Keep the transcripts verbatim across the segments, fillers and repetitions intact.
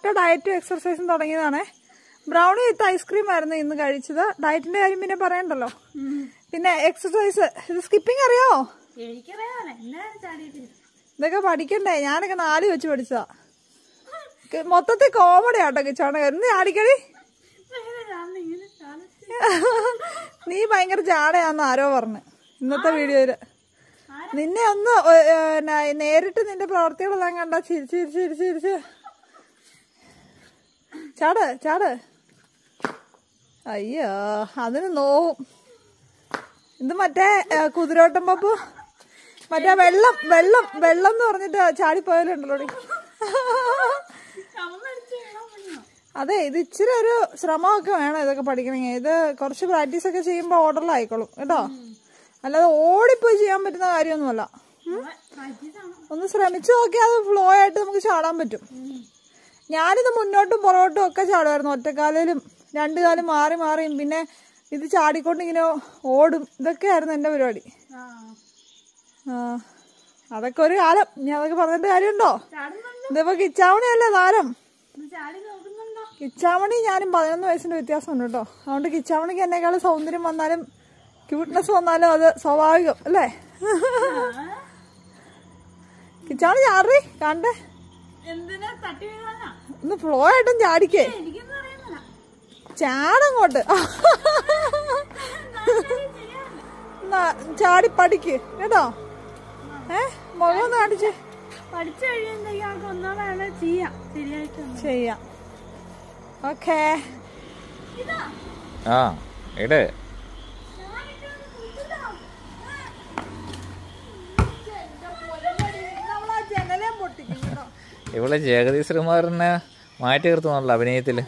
ഒറ്റ ഡയറ്റും എക്സർസൈസും തുടങ്ങിയതാണേ. Brownie with ice cream ആയിരുന്നു ഇന്ന് കഴിച്ചത്. ഡയറ്റിന്റെ കാര്യം പിന്നെ പറയണ്ടല്ലോ. പിന്നെ എക്സർസൈസ്, ഇത് സ്കിപ്പിംഗ് അറിയാവോ? ഇതൊക്കെ പഠിക്കണ്ടേ? ഞാനൊക്കെ നാല് വെച്ച് പഠിച്ചതാ. മൊത്തത്തിൽ കോമഡി ആട്ടോ കിച്ചാണ്. എന്ന് ചാടിക്കടി, നീ ഭയങ്കര ചാടയാന്ന് ആരോ പറഞ്ഞു ഇന്നത്തെ വീഡിയോയില്. നിന്നെ ഒന്ന് നേരിട്ട് നിന്റെ പ്രവർത്തികളെല്ലാം കണ്ടാ ചിരിച്ച് ചിരിച്ച് ചിരിച്ച് ചിരിച്ച് ചാട് ചാട്. അയ്യോ, അതിന് നോവും. ഇത് മറ്റേ കുതിരോട്ടം പപ്പു, മറ്റേ വെള്ളം വെള്ളം വെള്ളം എന്ന് പറഞ്ഞിട്ട് ചാടിപ്പോയാലുണ്ടല്ലോ. അതെ, ഇത് ഇച്ചിരി ഒരു ശ്രമമൊക്കെ വേണം ഇതൊക്കെ പഠിക്കണമെങ്കിൽ. ഇത് കുറച്ച് പ്രാക്ടീസ് ഒക്കെ ചെയ്യുമ്പോ ഓർഡറിലായിക്കോളും കേട്ടോ. അല്ലാതെ ഓടിപ്പോയി ചെയ്യാൻ പറ്റുന്ന കാര്യമൊന്നുമല്ല. ഒന്ന് ശ്രമിച്ചു നോക്കിയാൽ അത് ഫ്ലോ ആയിട്ട് നമുക്ക് ചാടാൻ പറ്റും. ഞാനിത് മുന്നോട്ടും പുറകോട്ടും ഒക്കെ ചാടുമായിരുന്നു. ഒറ്റക്കാലിലും രണ്ടു കാലം മാറി മാറിയും പിന്നെ ഇത് ചാടിക്കൊണ്ടിങ്ങനെ ഓടും. ഇതൊക്കെയായിരുന്നു എന്റെ പരിപാടി. ആ, അതൊക്കെ ഒരു കാലം. ഞാൻ അതൊക്കെ പറഞ്ഞിട്ട് കാര്യമുണ്ടോ? ഇതിപ്പോ കിച്ചാമണിയല്ലേ താരം. കിച്ചാമണി ഞാനും പതിനൊന്ന് വയസ്സിന്റെ വ്യത്യാസമുണ്ട് കേട്ടോ. അതുകൊണ്ട് കിച്ചാമണിക്ക് എന്നെക്കാളും സൗന്ദര്യം വന്നാലും ക്യൂട്ട്നെസ് വന്നാലും അത് സ്വാഭാവികം അല്ലേ? കിച്ചാമണി ചാടി കണ്ടേ, ഒന്ന് ഫ്ലോ ആയിട്ടും ചാടിക്കേ. ചാടങ്ങോട്ട് ചാടി പഠിക്ക് കേട്ടോ. ഏ മുഖം ഒന്ന് കാണിച്ചേ. പഠിച്ചു കഴിയുമ്പോഴേക്കും ചെയ്യാം. ഓക്കേ. ആ ഇട്. ഇവിടെ ജഗദീഷ് ശ്രീകുമാറിനെ മാറ്റി നിർത്തുന്നല്ലോ അഭിനയത്തില്.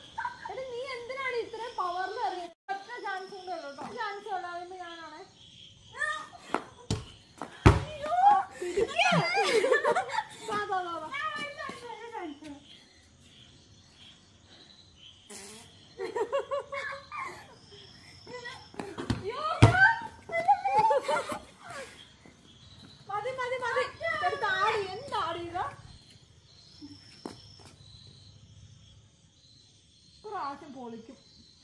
പൊളിക്കും.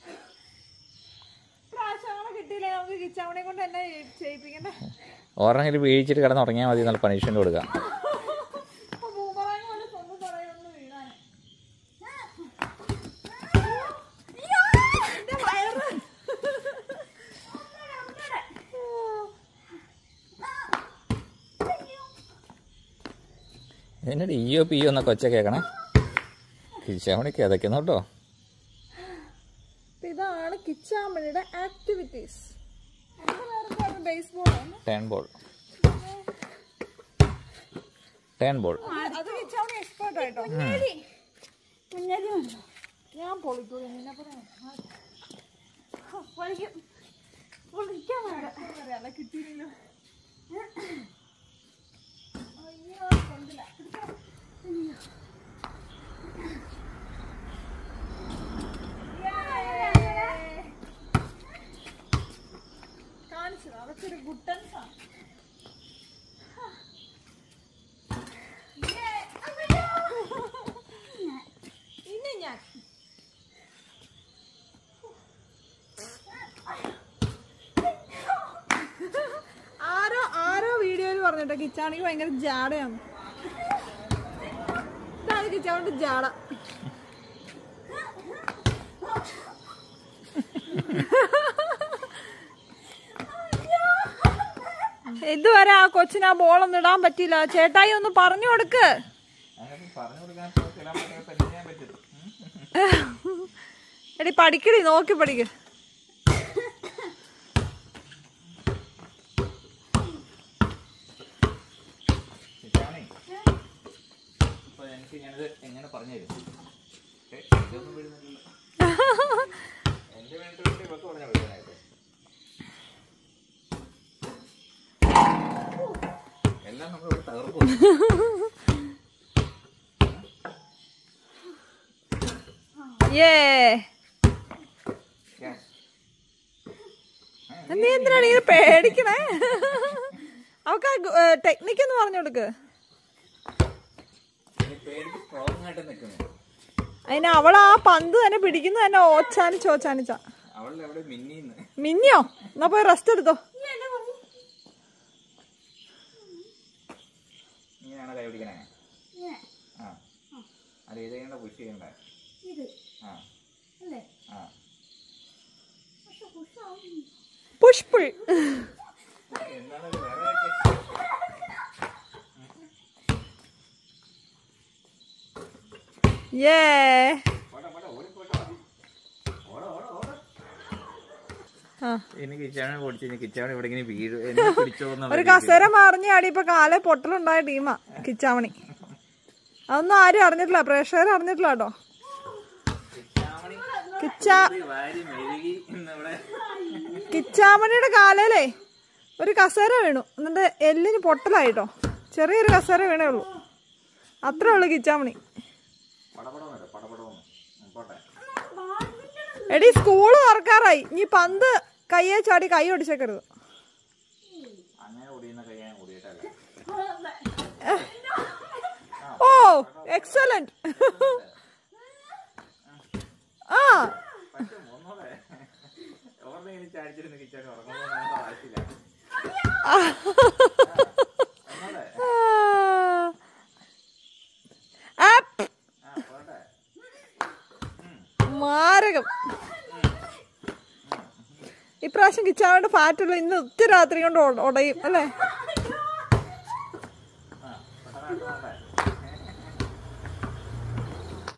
പ്രാവശ്യം കിട്ടിയില്ലേ നമുക്ക് കിച്ചാവണെ കൊണ്ട് എന്നെ ചെയ്യിപ്പിക്കണ്ടേ? ഓരെങ്കിലും വീഴിച്ചിട്ട് കിടന്ന് ഉറങ്ങിയാൽ മതി. നല്ല പണിഷ്മെന്റ് കൊടുക്കാം. എന്നോട് ഇയോ പിയോ എന്നൊക്കെ ഒച്ച കേൾക്കണേ. കിച്ചാമണി കിതയ്ക്കുന്നു കേട്ടോ. ഇതാണ് കിച്ചാമണിയുടെ activities. Ten ball ten ball അത് കിച്ചാമണി എക്സ്പേർട്ട് ആയിട്ടോ. ഞാൻ പൊളിക്കൂല നിന്നെ കിട്ടിയില്ലല്ലോ. അയ്യോ കൊണ്ടില്ല. കാണിച്ചത് അതൊക്കെ ഒരു ഗുട്ടൻസാണ്. ഇനി ഞാൻ ആരോ ആരോ വീഡിയോയിൽ പറഞ്ഞിട്ടോ കിച്ചാണെങ്കിൽ ഭയങ്കര ജാടയാണ്. ഇതാണ് കിച്ചാണ്ട് ജാട. ഇതുവരെ ആ കൊച്ചിന് ആ ബോളൊന്നും ഇടാൻ പറ്റിയില്ല. ചേട്ടായി ഒന്ന് പറഞ്ഞു കൊടുക്ക്. എടി പഠിക്കടി, നോക്കി പഠിക്ക്. എങ്ങനെ പറഞ്ഞു തരും? എല്ലാം നമ്മളിവിടെ തകർക്കും. നീ എന്തിനാണ് ഇങ്ങനെ പേടിക്കണേ? അവക്ക് ടെക്നിക്ക് ഒന്ന് പറഞ്ഞു കൊടുക്ക്. അതിന് അവൾ ആ പന്ത് തന്നെ പിടിക്കുന്ന തന്നെ ഓച്ചാനിച്ച് ഓച്ചാനിച്ച. മിന്നിയോ? എന്നാ പോയി റെസ്റ്റ് എടുത്തോ. പുഷ്പുൾ ഒരു കസേര മറിഞ്ഞ് ആടി ഇപ്പൊ കാലെ പൊട്ടലുണ്ടായ ടീമാ കിച്ചാമണി. അതൊന്നും ആരും അറിഞ്ഞിട്ടില്ല, പ്രേക്ഷകർ അറിഞ്ഞിട്ടില്ല കേട്ടോ. കിച്ചാ കിച്ചാമണിയുടെ കാലയിലേ ഒരു കസേര വീണു, എന്നിട്ട് എല്ലിന് പൊട്ടലായിട്ടോ. ചെറിയൊരു കസേര വീണേ ഉള്ളൂ, അത്രേ ഉള്ളു കിച്ചാമണി. എടി സ്കൂള് തുറക്കാറായി, നീ പന്ത് കയ്യെ ചാടി കൈ ഒടിച്ചേക്കരുത്. ഓ എക്സലന്റ്. ആ മാരകം. ഇപ്രാവശ്യം കിച്ചാവന്റെ ഫാറ്റുള്ള ഇന്ന് ഒത്തിരി രാത്രി കൊണ്ട് ഉടയും അല്ലേ?